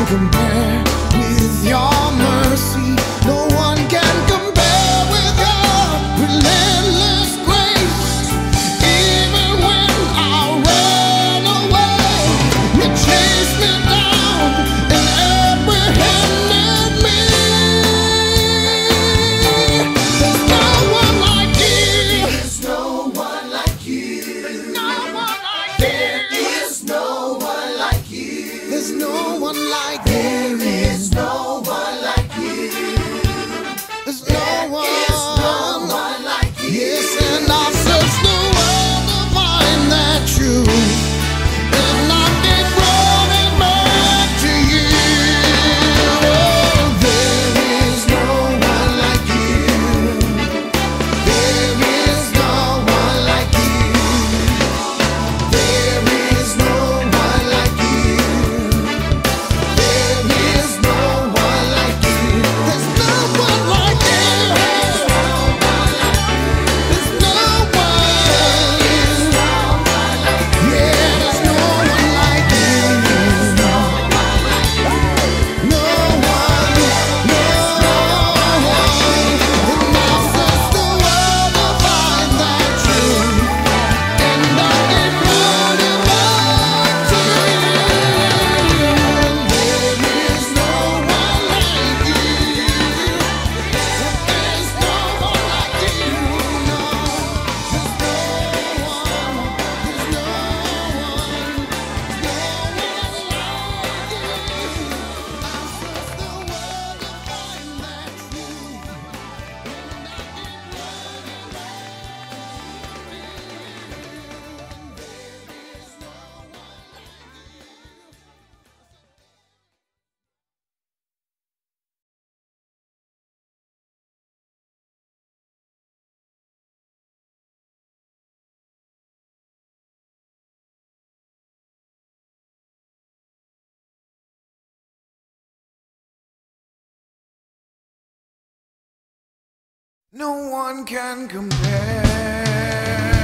compare with your mercy. No one can compare with your relentless grace. Even when I ran away, you chased me down and apprehended me. There's no one like you. There's no one like you. There's no one like you. There is no one like you. There's no one like you. There is no one like you. There's no one like you. Yes, and I've searched the world to find that truth, and I keep running back to you. Oh, there is no one like you. There is no one like you. There is no one like you. There is no one like you. There's no one like you. There's no one like you. There's no one. Yeah, there's no one like you. No one. No one. And I've searched the world to find that truth, and I keep running back to you. There is no one like you. There's no one like you. No, there's no one. There's no one. No one like you. I've searched the world to find that truth, and I keep running No one can compare.